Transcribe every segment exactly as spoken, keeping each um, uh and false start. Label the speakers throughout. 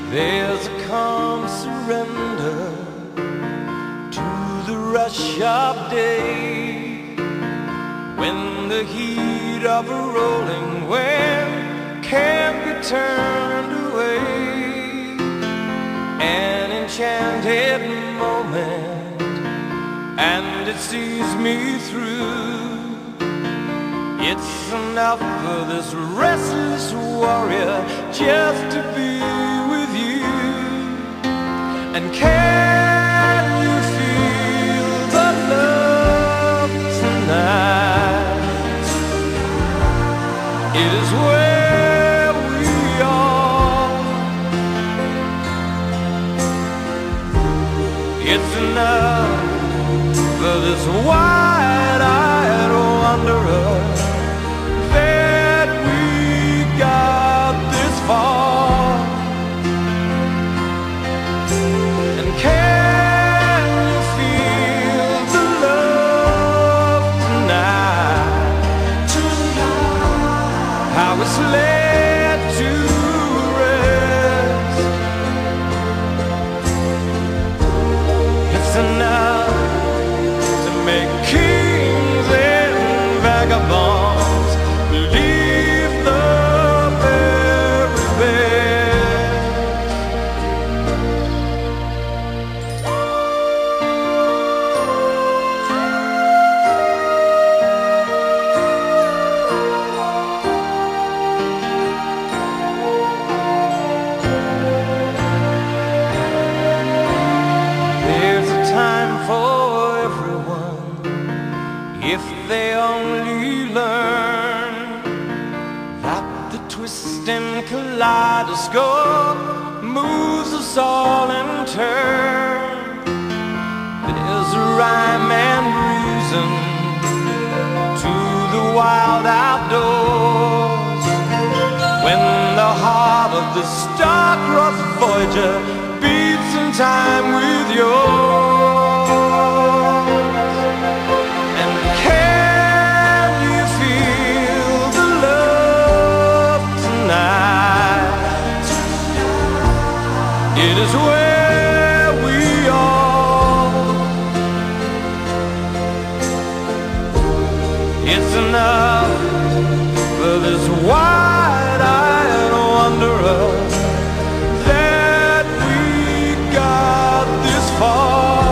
Speaker 1: There's a calm surrender to the rush of day, when the heat of a rolling wave can't be turned away. An enchanted moment, and it sees me through. It's enough for this restless warrior just to be with you. And can you feel the love tonight? It is where we are. It's enough for this wide-eyed wanderer that we got this far. And can you feel the love tonight? Tonight, how it's laid to rest. It's enough to make kings and vagabonds believe the very best. There's a time for everyone, if they only learn that the twisting kaleidoscope moves us all in turn. There's a rhyme and reason to the wild outdoors, when the heart of the star-crossed Voyager beats in time with yours. And can you feel the love tonight? It is where we are. It's enough for this wide-eyed wanderer that we got this far.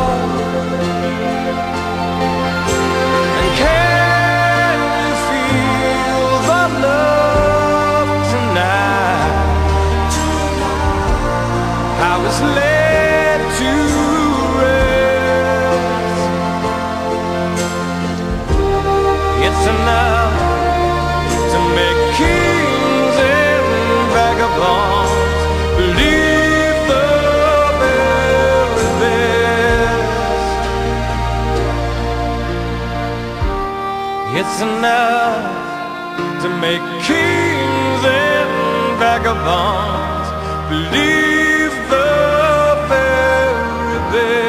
Speaker 1: And can you feel the love tonight? How it's laid to rest. It's enough to make kings and vagabonds believe the very best. It's enough to make kings and vagabonds believe the very best.